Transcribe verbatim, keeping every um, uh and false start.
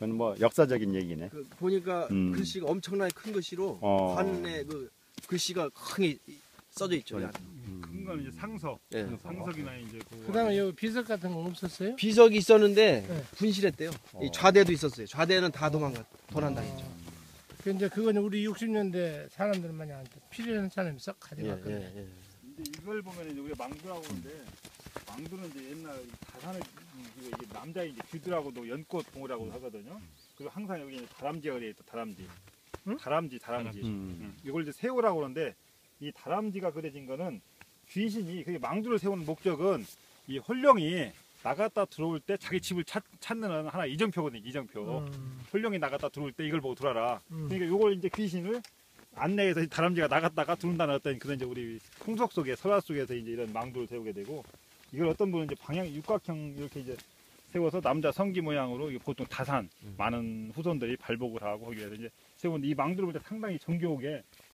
그건 뭐 역사적인 얘기네. 그 보니까 음. 글씨가 엄청나게 큰 글씨로 어. 관에 그 글씨가 크게 써져 있죠. 그래. 야. 큰 거는 이제 상석, 예. 상석이나 이제 그 그다음에 여기 비석 같은 건 없었어요? 비석이 있었는데 네. 분실했대요. 어. 이 좌대도 있었어요. 좌대는 다 도망가 도난당했죠. 그 이제 그건 우리 육십 년대 사람들만이 안 돼. 필요한 사람이 썩 예, 가져갔거든. 예, 예. 이제 이걸 보면 이제 우리가 망두라고 하는데 망두는 이제 옛날 다산에 이- 이게 남자 이제 귀들하고도 연꽃 봉우라고 하거든요. 그리고 항상 여기 다람쥐가 그래 있다. 다람쥐. 응? 다람쥐, 다람쥐. 음. 응. 이걸 이제 세우라고 그러는데 이 다람쥐가 그려진 거는 귀신이 그 망두를 세우는 목적은 이 홀령이 나갔다 들어올 때 자기 집을 찾, 찾는 하나 이정표거든요. 이정표. 음, 홀령이 나갔다 들어올 때 이걸 보고 돌아라. 음. 그러니까 요걸 이제 귀신을 안내해서 다람쥐가 나갔다가 들어온다는 어떤 그런 이제 우리 풍속 속에 설화 속에서 이제 이런 망두를 세우게 되고 이걸 어떤 분은 이제 방향 육각형 이렇게 이제 세워서 남자 성기 모양으로 이게 보통 다산 음. 많은 후손들이 발복을 하고 거기에서 이제 세운 이 망두를 볼 때 상당히 정교하게